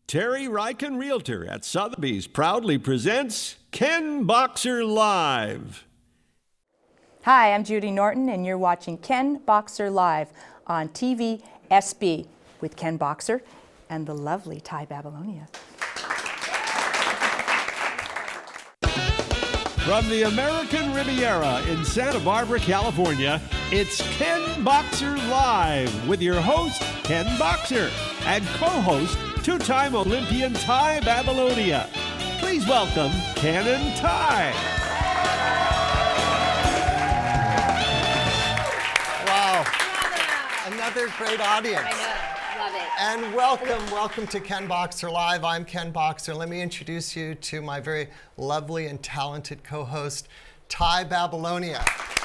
Terry Ryken Realtor at Sotheby's proudly presents Ken Boxer Live. Hi, I'm Judy Norton, and you're watching Ken Boxer Live on TV SB with Ken Boxer and the lovely Tai Babilonia. From the American Riviera in Santa Barbara, California, it's Ken Boxer Live with your host, Ken Boxer, and co-host, two-time Olympian Tai Babilonia. Please welcome Ken and Tai. Wow. Another great audience. I know. Love it. And welcome to Ken Boxer Live. I'm Ken Boxer. Let me introduce you to my very lovely and talented co-host, Tai Babilonia.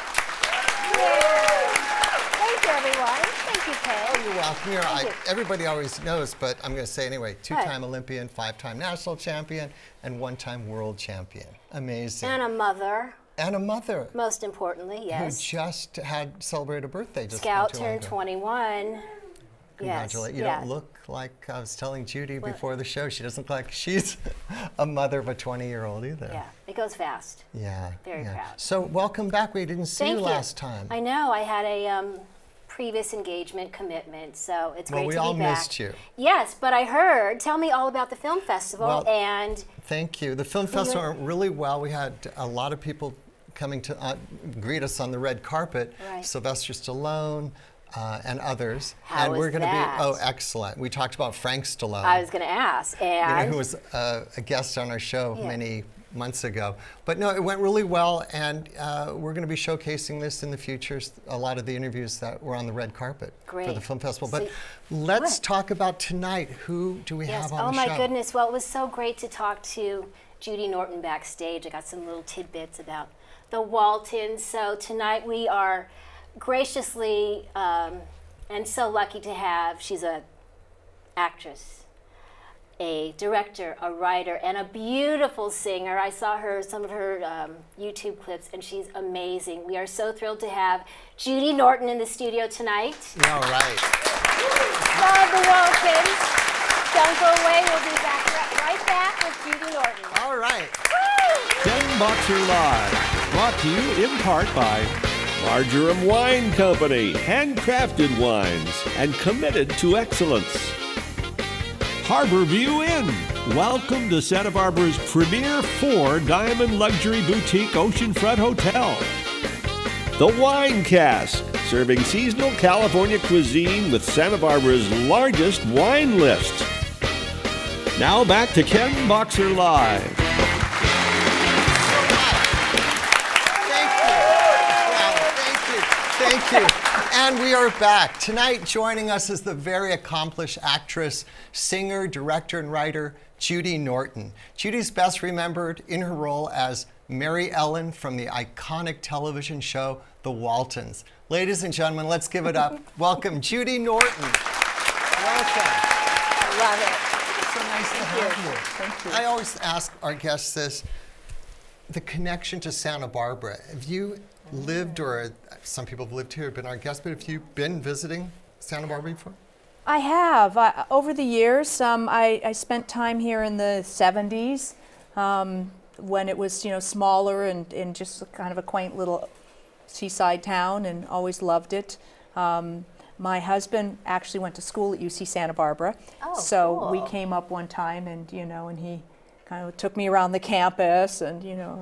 Thank you, everyone. Thank you, Ken. Oh, you're welcome. Everybody always knows, but I'm going to say anyway, two-time Hi. Olympian, five-time national champion, and one-time world champion. Amazing. And a mother. And a mother. Most importantly, yes. Who just had celebrated a birthday just Scout not too long turned ago. 21. Congratulations. You Yes. don't look like, I was telling Judy before the show, she doesn't look like she's a mother of a 20-year-old either. Yeah, it goes fast. Yeah. Very proud. So welcome back. We didn't see Thank you last time. I know. I had a previous engagement commitment, so it's great to be back. Well, we all missed you. Yes, but I heard, tell me all about the film festival. Well, and thank you. The film festival went really well. We had a lot of people coming to greet us on the red carpet. Right. Sylvester Stallone, and others. How and we're was going to that? be, oh, excellent. We talked about Frank Stallone. I was going to ask. And who was a guest on our show many months ago. But no, it went really well, and we're going to be showcasing this in the future, a lot of the interviews that were on the red carpet for the film festival. But let's talk about tonight. Who do we have on the show? Oh my goodness, well, it was so great to talk to Judy Norton backstage. I got some little tidbits about the Waltons. So tonight we are graciously and so lucky to have, she's a actress, a director, a writer, and a beautiful singer. I saw some of her YouTube clips, and she's amazing. We are so thrilled to have Judy Norton in the studio tonight. All right. Love the Waltons. Don't go away. We'll be right back with Judy Norton. All right. Ken Boxer Live, brought to you in part by Marjoram Wine Company, handcrafted wines and committed to excellence. Harborview Inn, welcome to Santa Barbara's premier 4-diamond luxury boutique oceanfront hotel. The Wine Cask, serving seasonal California cuisine with Santa Barbara's largest wine list. Now back to Ken Boxer Live. Thank you. And we are back. Tonight, joining us is the very accomplished actress, singer, director, and writer, Judy Norton. Judy's best remembered in her role as Mary Ellen from the iconic television show, The Waltons. Ladies and gentlemen, let's give it up. Welcome, Judy Norton. Welcome. I love it. It's so nice to have you. Thank you. I always ask our guests this, the connection to Santa Barbara. Have you lived, or some people have lived here, been our guests, but have you been visiting Santa Barbara before? I have. Over the years, I spent time here in the 70s when it was, smaller and just kind of a quaint little seaside town, and always loved it. My husband actually went to school at UC Santa Barbara, so cool. we came up one time, and and he kind of took me around the campus, and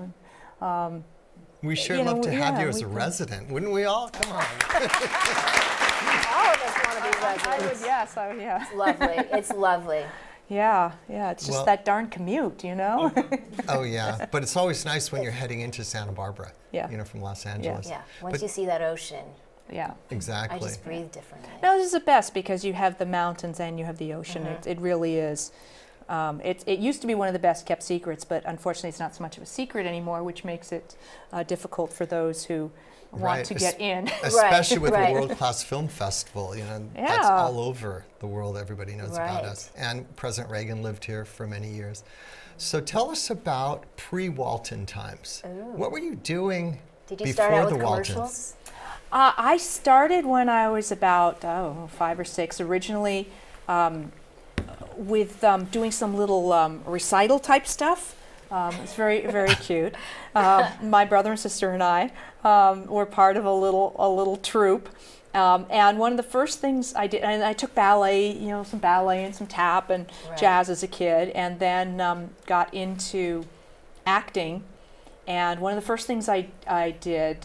we sure love to have you as a resident, wouldn't we all? Come on. All of us want to be residents. I would, yes, yeah. It's lovely. It's lovely. Yeah, it's just that darn commute, Oh yeah, but it's always nice when you're heading into Santa Barbara, from Los Angeles. Yeah, once you see that ocean. Yeah. Exactly. I just breathe differently. No, this is the best because you have the mountains and you have the ocean. It really is. It used to be one of the best kept secrets, but unfortunately it's not so much of a secret anymore, which makes it difficult for those who want to get in. Especially with the world-class film festival, that's all over the world. Everybody knows about us. And President Reagan lived here for many years. So tell us about pre-Walton times. Ooh. What were you doing before the Waltons? I started when I was about 5 or 6. Originally, with doing some little recital type stuff. It's very, very cute. My brother and sister and I were part of a little troupe. And one of the first things I did, and I took ballet, some ballet and some tap and jazz as a kid, and then got into acting. And one of the first things I did,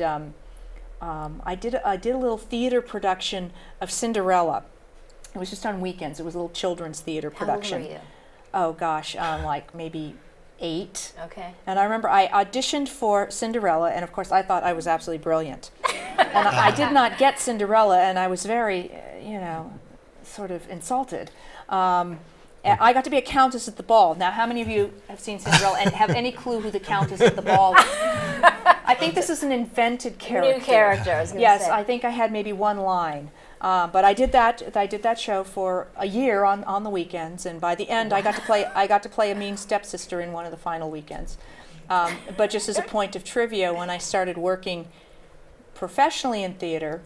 I did a little theater production of Cinderella. It was just on weekends. It was a little children's theater production. How old were you? Oh gosh, like maybe 8. Okay. And I remember I auditioned for Cinderella, and of course I thought I was absolutely brilliant. And I did not get Cinderella, and I was very, sort of insulted. And I got to be a countess at the ball. Now, how many of you have seen Cinderella and have any clue who the countess at the ball is? I think this is an invented character. New character, I was going to yes, say. I think I had maybe one line. But I did that show for a year on the weekends, and by the end I got to play a mean stepsister in one of the final weekends. But just as a point of trivia, when I started working professionally in theater,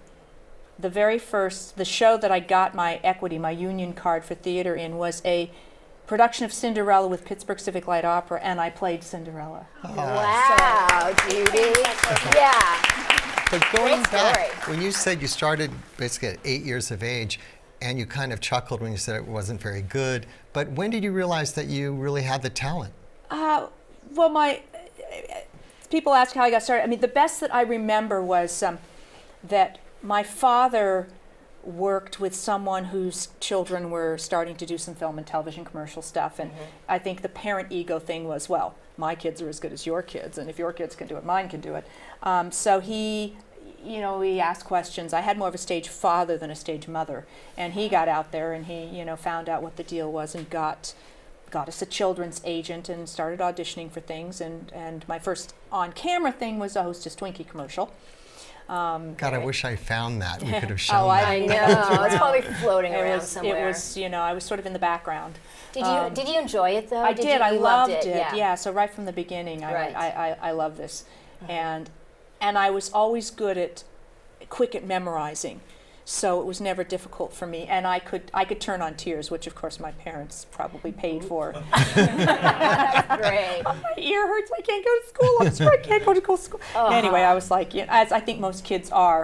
the show that I got my union card for theater in was a production of Cinderella with Pittsburgh Civic Light Opera, and I played Cinderella. Wow, Judy. Yeah. But going back, when you said you started basically at 8 years of age, and you kind of chuckled when you said it wasn't very good, but when did you realize that you really had the talent? Well, people ask how I got started. I mean, the best that I remember was that my father worked with someone whose children were starting to do some film and television commercial stuff, and I think the parent ego thing was, well, my kids are as good as your kids, and if your kids can do it, mine can do it. So he asked questions. I had more of a stage father than a stage mother, and he got out there and he, found out what the deal was and got us a children's agent and started auditioning for things. And my first on-camera thing was a Hostess Twinkie commercial. God, I wish I found that. We could have shown that. I know. It's probably floating around somewhere. It was, I was sort of in the background. Did you enjoy it though? I did. I loved it. Yeah. Yeah. So right from the beginning, I love this, and I was always quick at memorizing. So it was never difficult for me, and I could turn on tears, which of course my parents probably paid for. That's great. My ear hurts. I can't go to school. I'm sorry, I can't go to school. Anyway, I was like, as I think most kids are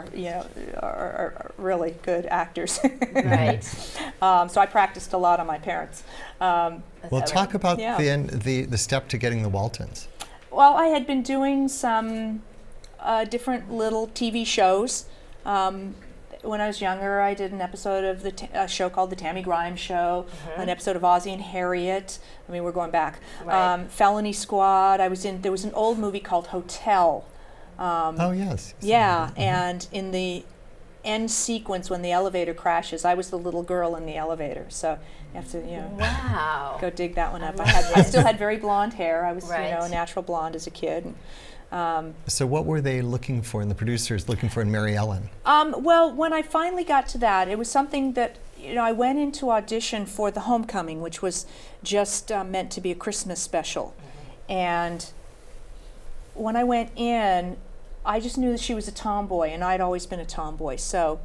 really good actors. Right. So I practiced a lot on my parents. Well, talk about the step to getting the Waltons. Well, I had been doing some different little TV shows. When I was younger, I did an episode of a show called The Tammy Grimes Show, an episode of Ozzie and Harriet. I mean, we're going back. Right. Felony Squad. There was an old movie called Hotel. Oh, yes. Yeah, and in the end sequence when the elevator crashes, I was the little girl in the elevator. So you have to, go dig that one up. I still had very blonde hair. I was, a natural blonde as a kid. So what were they looking for, and the producers looking for in Mary Ellen? Well, when I finally got to that, it was something that, I went into audition for The Homecoming, which was just meant to be a Christmas special. And when I went in, I just knew that she was a tomboy, and I'd always been a tomboy. So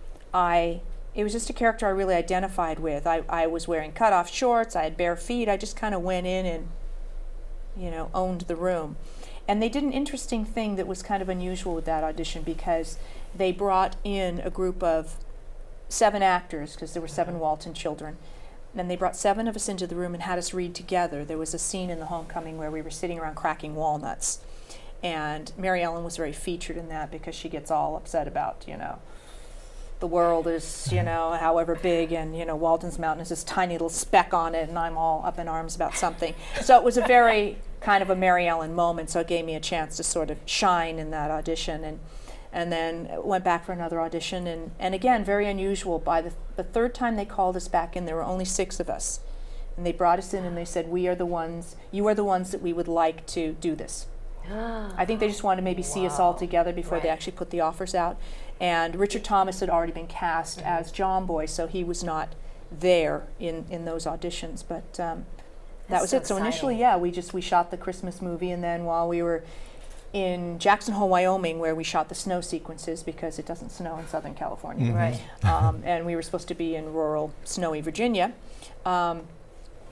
it was just a character I really identified with. I was wearing cut-off shorts, I had bare feet. I just kind of went in and, owned the room. And they did an interesting thing that was kind of unusual with that audition, because they brought in a group of 7 actors, because there were 7 Walton children. And they brought 7 of us into the room and had us read together. There was a scene in The Homecoming where we were sitting around cracking walnuts. And Mary Ellen was very featured in that because she gets all upset about, the world is, however big, and, Walton's Mountain is this tiny little speck on it, and I'm all up in arms about something. So it was a very kind of a Mary Ellen moment, so it gave me a chance to sort of shine in that audition, and then went back for another audition, and again, very unusual. By the 3rd time they called us back in, there were only 6 of us, and they brought us in and they said, you are the ones that we would like to do this. I think they just wanted to maybe see us all together before they actually put the offers out. And Richard Thomas had already been cast as John Boy, so he was not there in those auditions. But that was it. So initially, we shot the Christmas movie, and then while we were in Jackson Hole, Wyoming, where we shot the snow sequences because it doesn't snow in Southern California, right? And we were supposed to be in rural, snowy Virginia.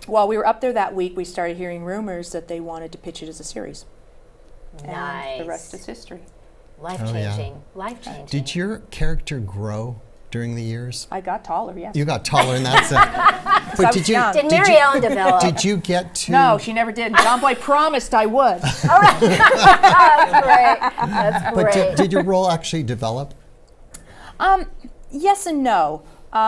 while we were up there that week, we started hearing rumors that they wanted to pitch it as a series. Nice. And the rest is history. Life-changing. Oh, yeah. Life-changing. Did your character grow during the years? I got taller, yes. You got taller in that sense. But did you? young. Did Mary Ellen develop? Did you get to? No, she never did. John Boy promised I would. All right. That's great. That's But great. did your role actually develop? Yes and no.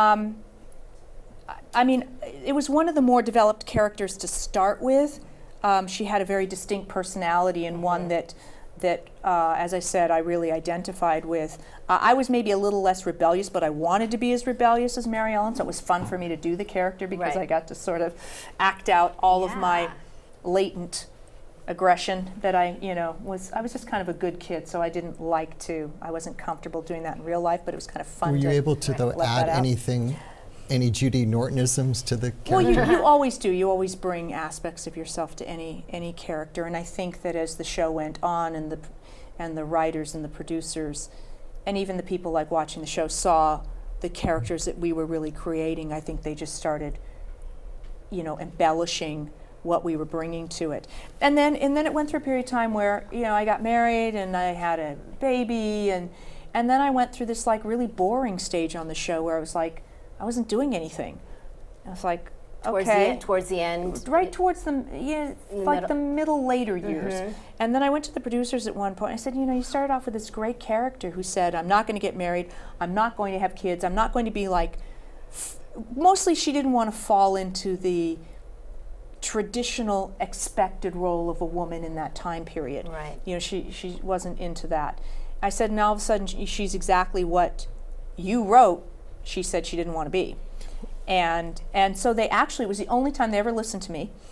I mean, it was one of the more developed characters to start with. She had a very distinct personality, and one that, as I said, I really identified with. I was maybe a little less rebellious, but I wanted to be as rebellious as Mary Ellen, so it was fun for me to do the character because Right. I got to sort of act out all of my Yeah. latent aggression that I was just kind of a good kid, so I wasn't comfortable doing that in real life, but it was kind of fun. Were you able to though let add that out. anything, any Judy Nortonisms to the Well, character? you always do. You always bring aspects of yourself to any character, and I think that as the show went on, and the writers and the producers, and even the people like watching the show saw the characters that we were really creating, I think they just started, embellishing what we were bringing to it. And then it went through a period of time where, I got married and I had a baby, and then I went through this like really boring stage on the show where I was like, I wasn't doing anything. I was like, okay. Towards the end. Right towards the middle later years. Mm-hmm. And then I went to the producers at one point. I said, you started off with this great character who said, I'm not going to get married, I'm not going to have kids, I'm not going to be like, mostly she didn't want to fall into the traditional expected role of a woman in that time period. Right. She wasn't into that. I said, and all of a sudden she's exactly what you wrote she said she didn't want to be. And so they actually, it was the only time they ever listened to me.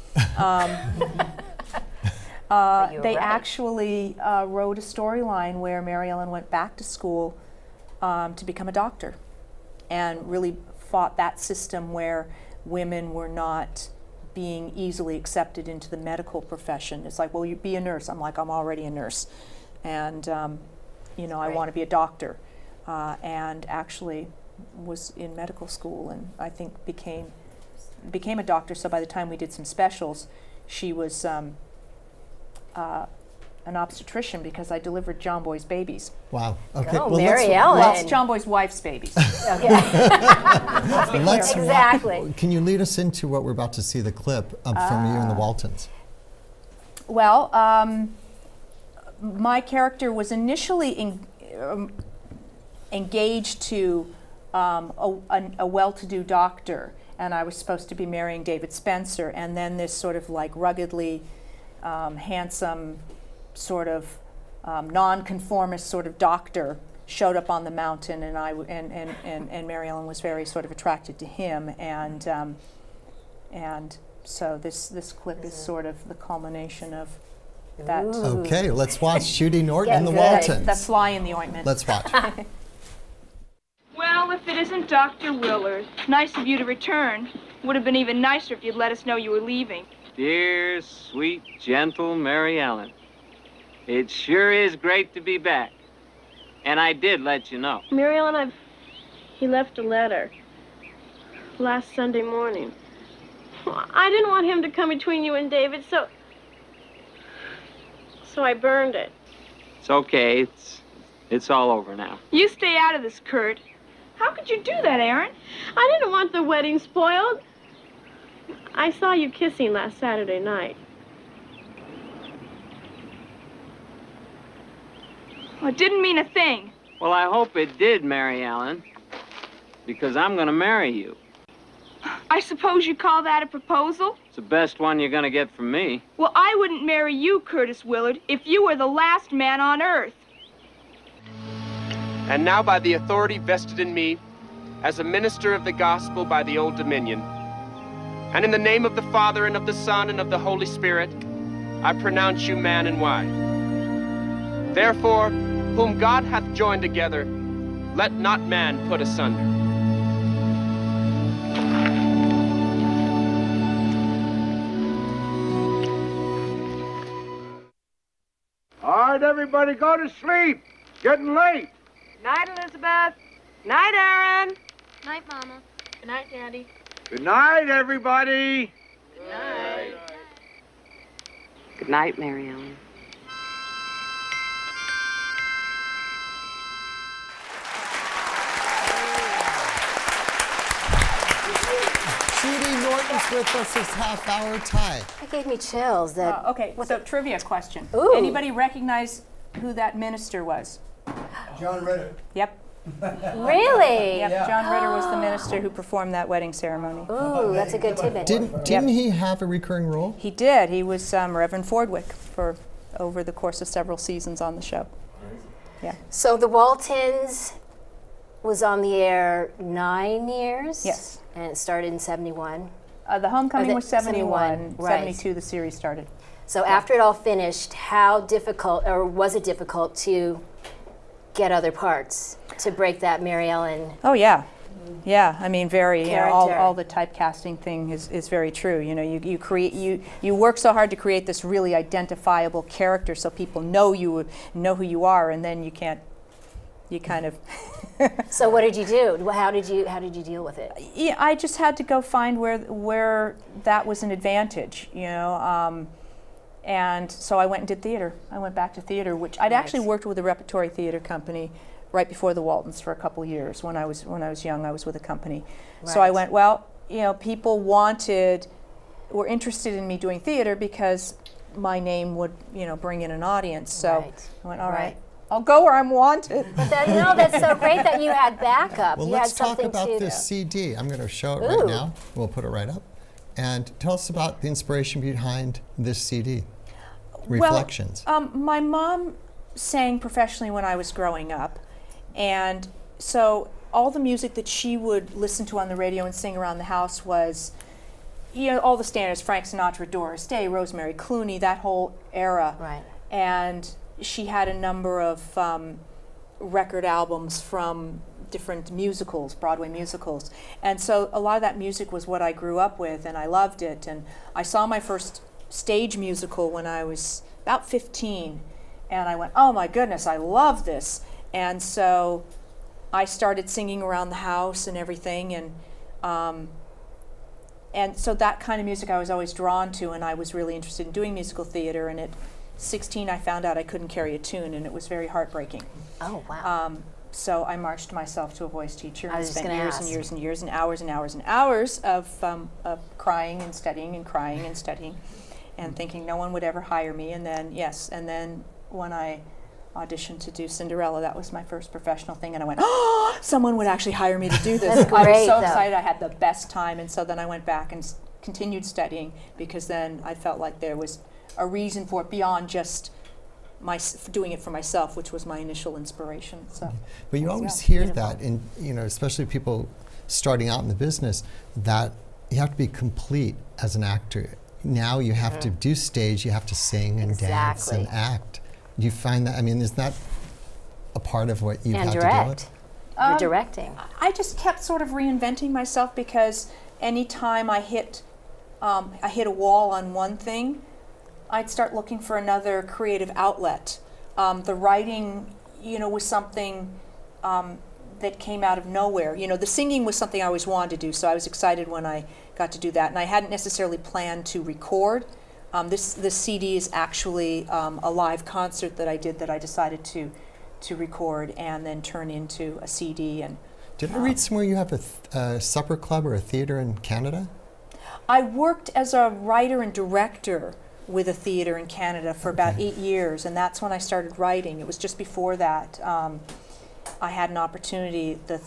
They actually wrote a storyline where Mary Ellen went back to school to become a doctor, and really fought that system where women were not being easily accepted into the medical profession. It's like, well, you be a nurse. I'm like, I'm already a nurse, and I want to be a doctor, and actually was in medical school, and I think became a doctor. So by the time we did some specials, she was an obstetrician because I delivered John Boy's babies. Wow. Okay. Oh, well, Mary let's, Ellen. Well, it's John Boy's wife's babies. Okay. let's Exactly. Can you lead us into what we're about to see, the clip from you and the Waltons? Well, my character was initially engaged to a well-to-do doctor, and I was supposed to be marrying David Spencer, and then this sort of like ruggedly handsome sort of non-conformist sort of doctor showed up on the mountain, and and Mary Ellen was very sort of attracted to him, and so this clip is sort of the culmination of that. Okay, let's watch Judy Norton and the good. Waltons. The fly in the ointment. Let's watch. Well, if it isn't Dr. Willard, nice of you to return. Would have been even nicer if you'd let us know you were leaving. Dear, sweet, gentle Mary Ellen. It sure is great to be back. And I did let you know. Mary Ellen, he left a letter last Sunday morning. I didn't want him to come between you and David, so I burned it. It's okay. It's all over now. You stay out of this, Kurt. How could you do that, Aaron? I didn't want the wedding spoiled. I saw you kissing last Saturday night. Well, it didn't mean a thing. Well, I hope it did, Mary Ellen. Because I'm gonna marry you. I suppose you call that a proposal? It's the best one you're gonna get from me. Well, I wouldn't marry you, Curtis Willard, if you were the last man on earth. And now by the authority vested in me as a minister of the gospel by the Old Dominion, and in the name of the Father and of the Son and of the Holy Spirit, I pronounce you man and wife. Therefore, whom God hath joined together, let not man put asunder. All right, everybody, go to sleep. Getting late. Night, Elizabeth. Night, Aaron. Night, Mama. Good night, Daddy. Good night, everybody. Good Good night, Mary Ellen. Judy Norton's with us this half hour. Tai. That gave me chills. That Okay, so trivia question. Ooh. Anybody recognize who that minister was? John Ritter. Yep. Really? Yep, John Ritter was the minister who performed that wedding ceremony. Ooh, that's a good tidbit. Didn't he have a recurring role? He did. He was Reverend Fordwick for over the course of several seasons on the show. Yeah. So the Waltons was on the air 9 years? Yes. And it started in 71? The Homecoming was 71. Right. 72 the series started. So after it all finished, how difficult, or was it difficult to get other parts, to break that Mary Ellen? Oh yeah. Yeah, I mean, very. You know, Character. all the typecasting thing is very true. You know, you work so hard to create this really identifiable character, so people know who you are, and then you can't. You kind of. So what did you do? How did you deal with it? Yeah, I just had to go find where that was an advantage. You know, and so I went and did theater. I went back to theater, which I'd actually worked with a repertory theater company right before the Waltons for a couple of years. When I was young, I was with a company. Right. So I went, well, you know, people were interested in me doing theater because my name would, you know, bring in an audience. So I went, all right. I'll go where I'm wanted. But that's so great that you had backup. Well, let's talk about this CD. I'm going to show it right now. We'll put it right up. And tell us about the inspiration behind this CD, Reflections. Well, my mom sang professionally when I was growing up. And so all the music that she would listen to on the radio and sing around the house was, you know, all the standards, Frank Sinatra, Doris Day, Rosemary Clooney, that whole era. Right. And she had a number of record albums from different musicals, Broadway musicals. And so a lot of that music was what I grew up with, and I loved it. And I saw my first stage musical when I was about 15. And I went, oh my goodness, I love this. And so I started singing around the house and everything. And so that kind of music I was always drawn to, and I was really interested in doing musical theater. And at 16, I found out I couldn't carry a tune, and it was very heartbreaking. Oh, wow. So I marched myself to a voice teacher and spent years ask. and years and years and hours and hours and hours of crying and studying and crying and studying and thinking no one would ever hire me. And then when I auditioned to do Cinderella, that was my first professional thing, and I went, oh, someone would actually hire me to do this. That's great, I was so excited. I had the best time, and so then I went back and continued studying, because then I felt like there was a reason for it beyond just doing it for myself, which was my initial inspiration. So, but you always hear that, in, you know, especially people starting out in the business, that you have to be complete as an actor. Now you have to do stage, you have to sing and dance and act. Do you find that, I mean, is that a part of what you've had to deal with? You're directing. I just kept sort of reinventing myself, because anytime I hit a wall on one thing, I'd start looking for another creative outlet. The writing, you know, was something that came out of nowhere. You know, the singing was something I always wanted to do, so I was excited when I got to do that. And I hadn't necessarily planned to record. This CD is actually a live concert that I did that I decided to record and then turn into a CD. And did I read somewhere you have a supper club or a theater in Canada? I worked as a writer and director with a theater in Canada for about 8 years, and that's when I started writing. It was just before that I had an opportunity. The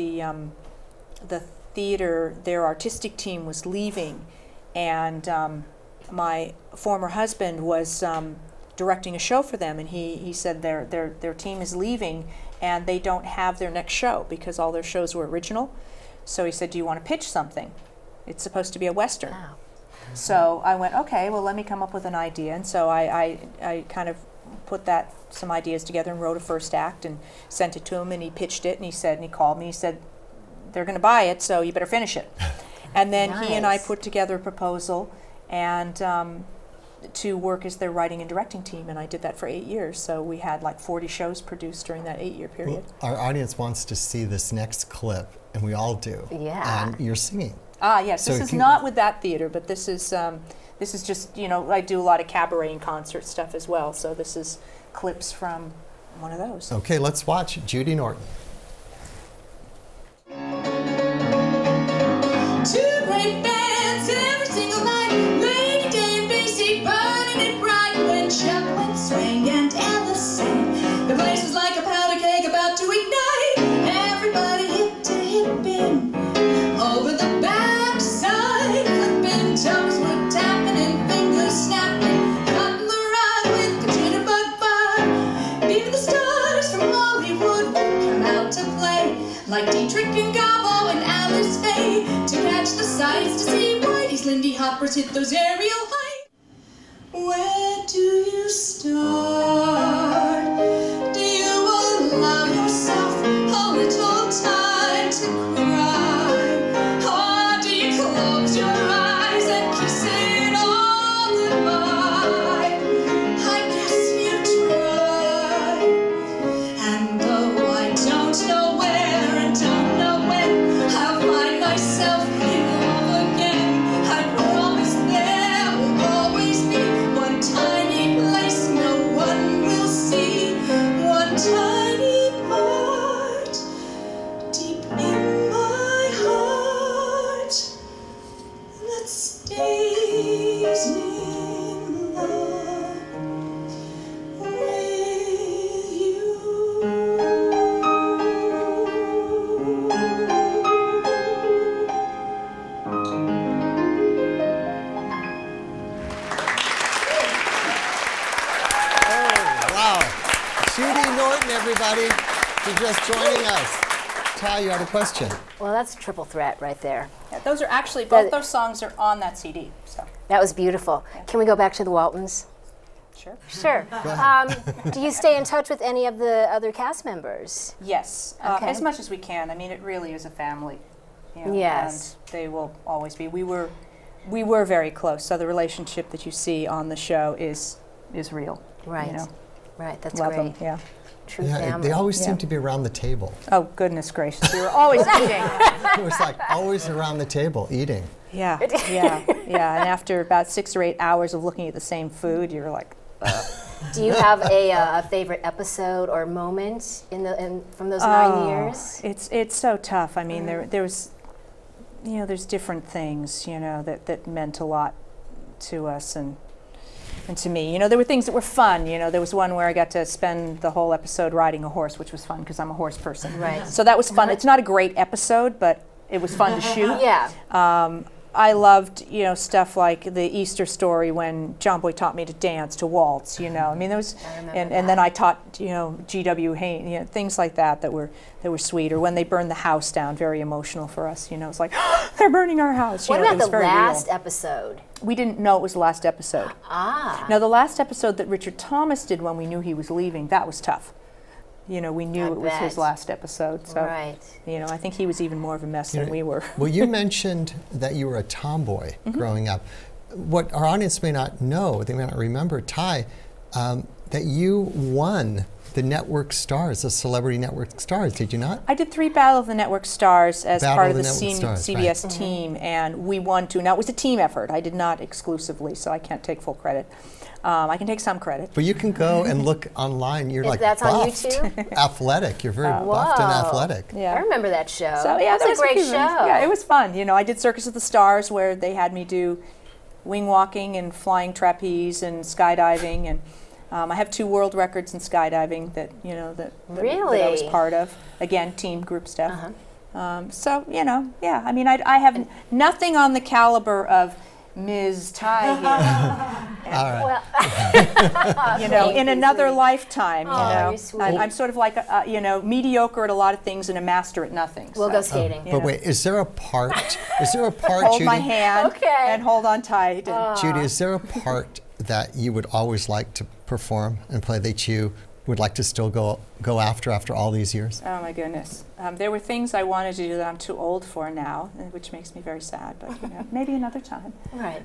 theater, their artistic team was leaving, and my former husband was directing a show for them, and he said their team is leaving and they don't have their next show because all their shows were original. So he said, do you want to pitch something? It's supposed to be a Western. Wow. So I went, okay, well, let me come up with an idea. And so I kind of put some ideas together and wrote a first act and sent it to him, and he pitched it, and he called me, he said, they're going to buy it, so you better finish it. And then he and I put together a proposal and to work as their writing and directing team, and I did that for 8 years. So we had like 40 shows produced during that 8-year period. Well, our audience wants to see this next clip, and we all do. Yeah. And you're singing. Ah, yes. So this is not with that theater, but this is just, you know, I do a lot of cabaret and concert stuff as well. So this is clips from one of those. Okay, let's watch Judy Norton. Two great bands every single night. Lady Day and Basie burning it bright. When Chuck went swing and Alice sang, the place was like a powder keg about to ignite. Everybody hip to hip in over the backside. Flipping toes were tapping and fingers snapping. Cutting the ride with Katrina Bug Bar. Even the stars from Hollywood would come out to play, like Dietrich and Gabo and Alice Faye, to catch the sights, to see Whitey's Lindy Hoppers hit those aerial heights. Where do you start? Do you allow yourself a little time to cry? Or do you close your eyes and kiss it all goodbye? I guess you try. And though I don't know where and don't know when, I'll find myself in love again. I promise there will always be one tiny place no one will see, one tiny part deep in my heart that stays in love with you. Wow. Judy Norton, everybody, for just joining us. Tai, you had a question. Well, that's a triple threat right there. Yeah, those are actually, both those songs are on that CD. So That was beautiful. Can we go back to the Waltons? sure. Sure. Do you stay in touch with any of the other cast members? Yes, Okay. as much as we can. I mean, it really is a family. You know, Yes. And they will always be. We were very close. So the relationship that you see on the show is real. Right. You know, Right. That's love great. them. Yeah. True Yeah, family. they always seem Yeah. to be around the table. Oh goodness gracious, we were always eating. It was like always around the table eating. Yeah, yeah, yeah. And after about 6 or 8 hours of looking at the same food, you're like, Do you have a favorite episode or moment from those 9 years? It's so tough. I mean, there was, you know, there's different things, you know, that meant a lot to us and to me. You know, there were things that were fun. You know, there was one where I got to spend the whole episode riding a horse, which was fun because I'm a horse person. Right. So that was fun. It's not a great episode, but it was fun to shoot. Yeah. I loved, you know, stuff like the Easter story when John Boy taught me to dance, to waltz, you know. I mean, there was, and then I taught, you know, G.W. Haynes, you know, things like that were sweet. Or when they burned the house down, very emotional for us, you know. It's like, they're burning our house. You What know, it about was the very last real. episode? We didn't know it was the last episode. Ah. Now, the last episode that Richard Thomas did when we knew he was leaving, that was tough. You know, we knew I it was his bet. last episode. So, Right. you know, I think he was even more of a mess than we were. Well, you mentioned that you were a tomboy growing up. What our audience may not know, they may not remember, Tai, that you won the Network Stars, the Celebrity Network Stars, did you not? I did 3 Battle of the Network Stars as Battle part of of the the Network Stars, CBS right. team, and we won 2. Now, it was a team effort. I did not exclusively, so I can't take full credit. I can take some credit. But you can go and look online. You're like That's on buffed, YouTube? athletic. You're very buffed and Whoa. athletic. Yeah. I remember that show. So yeah, that was a great show. Yeah, it was fun. You know, I did Circus of the Stars where they had me do wing walking and flying trapeze and skydiving, and I have 2 world records in skydiving that you know that I was Really? part of. Again, team group stuff. So you know, yeah. I mean, I have nothing on the caliber of Ms. Tai here. All right. Well, You know, thank in you, another sweetie. lifetime, you Oh, know, you're sweet. I'm sort of like you know, mediocre at a lot of things and a master at nothing. We'll so. go skating. But wait, is there a part, Hold Judy? my hand Okay. and hold on tight. And Judy, is there a part that you would always like to perform and play that you would like to still go after all these years? Oh my goodness. There were things I wanted to do that I'm too old for now, which makes me very sad, but you know, maybe another time. Right.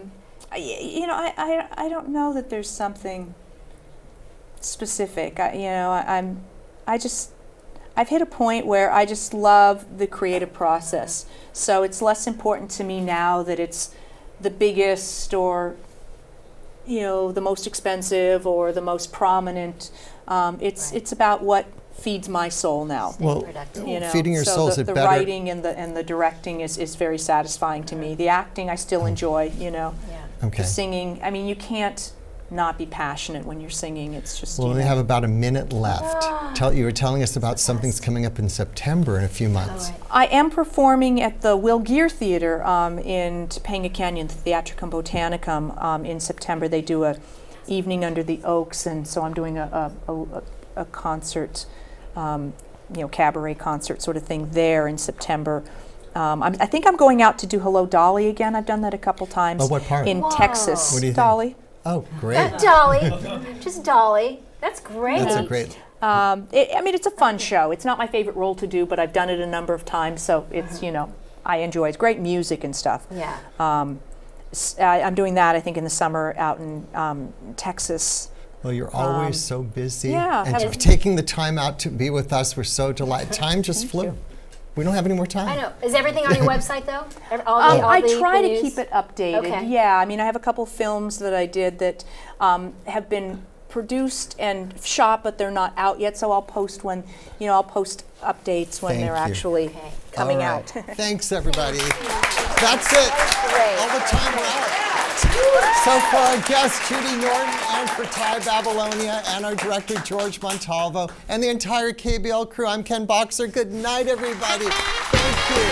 You know, I don't know that there's something specific. I've hit a point where I just love the creative process. So it's less important to me now that it's the biggest or, you know, the most expensive or the most prominent. It's about what feeds my soul now. Well, you know? feeding your so soul, is the, it the better? writing and the directing is very satisfying to me. The acting I still enjoy, you know. Okay. The singing, I mean, you can't not be passionate when you're singing. It's just, Well, you we know. have about a minute left. You were telling us about something's coming up in September in a few months. I am performing at the Will Geer Theater in Topanga Canyon, the Theatricum Botanicum, in September. They do a evening under the oaks, and so I'm doing a concert, you know, cabaret concert sort of thing there in September. I think I'm going out to do Hello Dolly again. I've done that a couple times. Oh, what part? In Texas. What do you think? Dolly. Oh, great. Dolly, just Dolly. That's great. That's a great. I mean, it's a fun show. It's not my favorite role to do, but I've done it a number of times, so it's, you know, I enjoy it. It's great music and stuff. Yeah. I'm doing that, I think, in the summer out in Texas. Well, you're always so busy. yeah, And taking the time out to be with us, we're so delighted. Time just flew. We don't have any more time. I know. Is everything on your website, though? I try to keep it updated. Okay. Yeah, I mean, I have a couple films that I did that have been produced and shot, but they're not out yet. So I'll post when, you know, I'll post updates when Thank they're you. actually coming All out. right. Thanks, everybody. That's it. Great. All the time we're out. So for our guest, Judy Norton, and for Tai Babilonia, and our director, George Montalvo, and the entire KBL crew, I'm Ken Boxer. Good night, everybody. Thank you.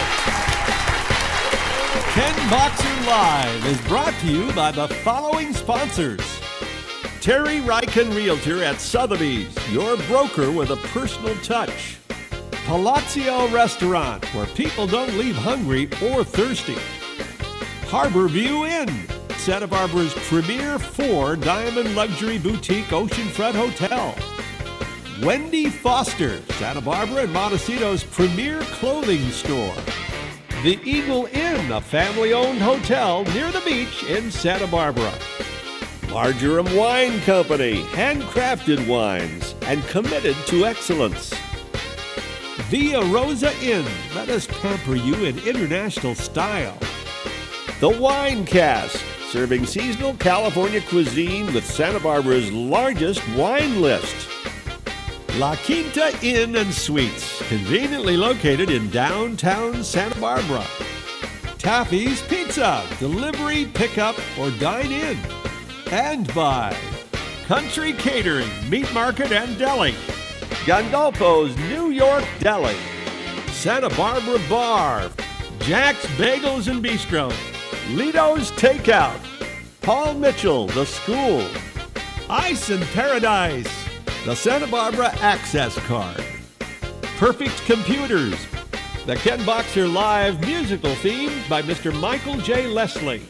Ken Boxer Live is brought to you by the following sponsors. Terry Ryken Realtor at Sotheby's, your broker with a personal touch. Palazzo Restaurant, where people don't leave hungry or thirsty. Harbor View Inn, Santa Barbara's premier 4-diamond luxury boutique oceanfront hotel. Wendy Foster, Santa Barbara and Montecito's premier clothing store. The Eagle Inn, a family-owned hotel near the beach in Santa Barbara. Marjoram Wine Company, handcrafted wines and committed to excellence. Via Rosa Inn, let us pamper you in international style. The Wine Cask, serving seasonal California cuisine with Santa Barbara's largest wine list. La Quinta Inn and Suites, conveniently located in downtown Santa Barbara. Taffy's Pizza, delivery, pickup, or dine in. And by Country Catering, Meat Market and Deli. Gandolfo's New York Deli. Santa Barbara Bar. Jack's Bagels and Bistro. Lito's Takeout. Paul Mitchell, The School. Ice and Paradise. The Santa Barbara Access Card. Perfect Computers. The Ken Boxer Live musical theme by Mr. Michael J. Leslie.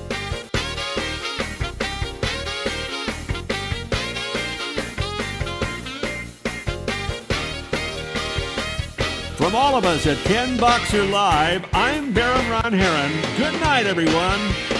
From all of us at Ken Boxer Live, I'm Baron Ron Heron. Good night, everyone.